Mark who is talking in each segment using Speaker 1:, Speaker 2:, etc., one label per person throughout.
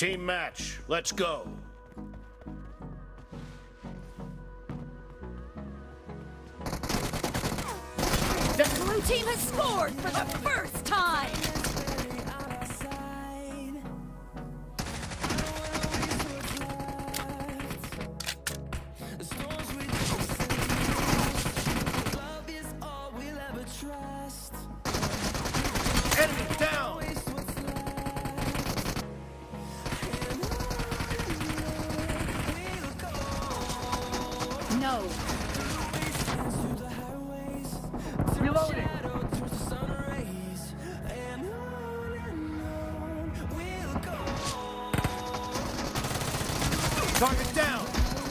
Speaker 1: Team match, let's go.
Speaker 2: The blue team has scored for the first time!
Speaker 1: Enemy down!
Speaker 2: No.
Speaker 1: Reloading! Target down!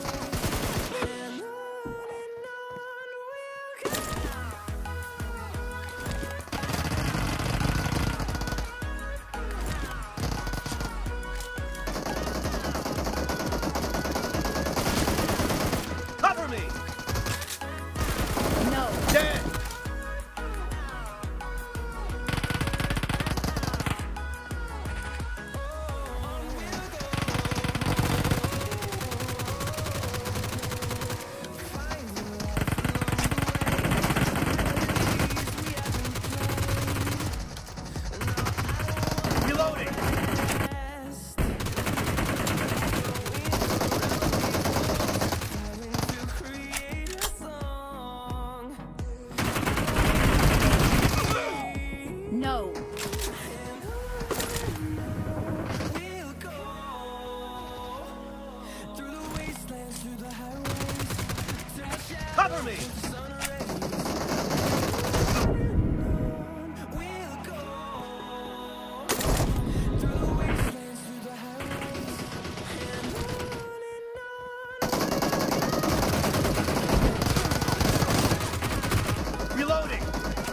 Speaker 1: Cover me!
Speaker 2: No.
Speaker 1: Dead! Reloading!
Speaker 2: No.
Speaker 1: Cover me! Reloading!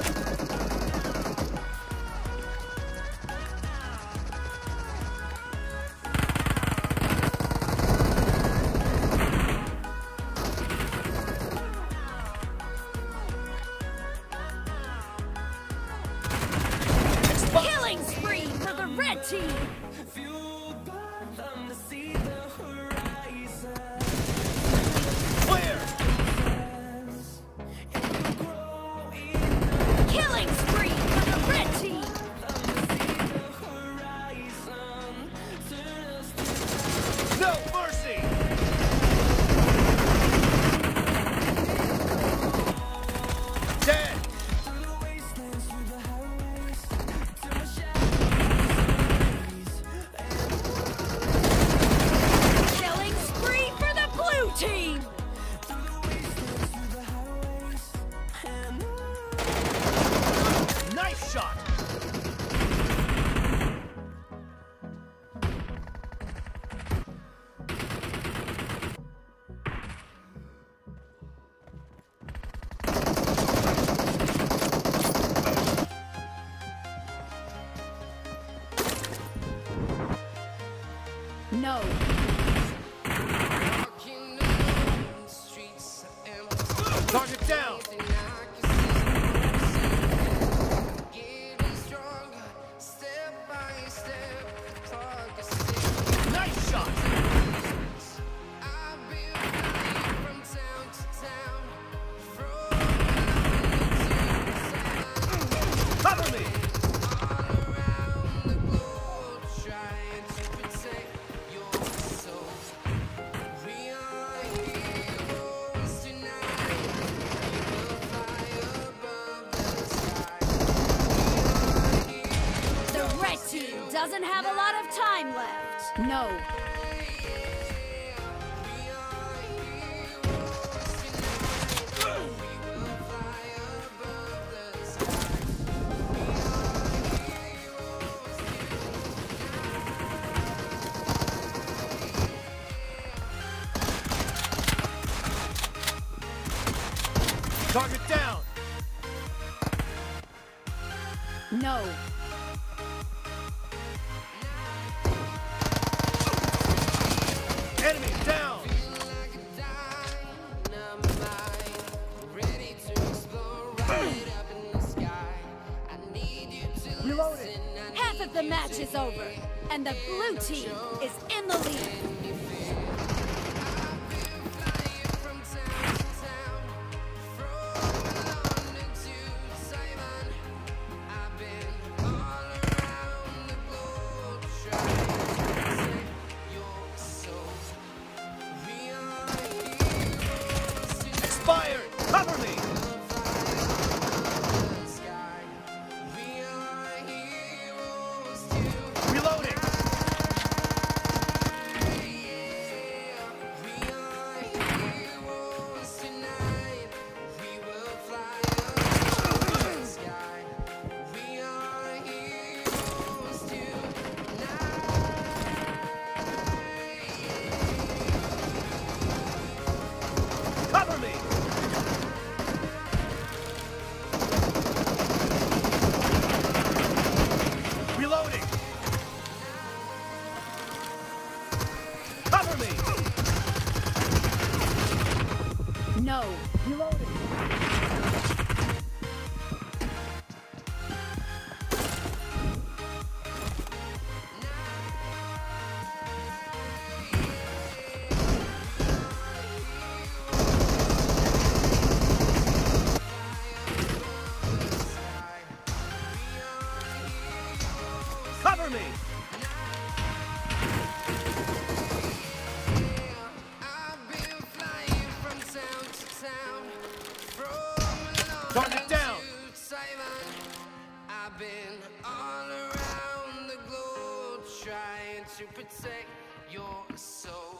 Speaker 2: Killing spree for the red team!
Speaker 1: Clear!
Speaker 2: Killing spree for the red team!
Speaker 1: No mercy! Dead!
Speaker 2: Killing spree for the blue team!
Speaker 1: Nice shot!
Speaker 2: No.
Speaker 1: Target down! Nice shot! Cover me!
Speaker 2: The red team doesn't have a lot of time left. No.
Speaker 1: Target down!
Speaker 2: No. Half of the match is over, and the blue team is in the lead.
Speaker 1: Expired! Cover me! Reloading! Cover me! Reloading! Cover me!
Speaker 2: No. Reloading.
Speaker 1: Cover me! Target down!
Speaker 3: I've been all around the globe trying to protect your soul.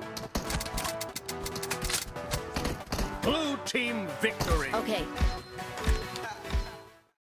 Speaker 1: Blue team victory!
Speaker 2: Okay,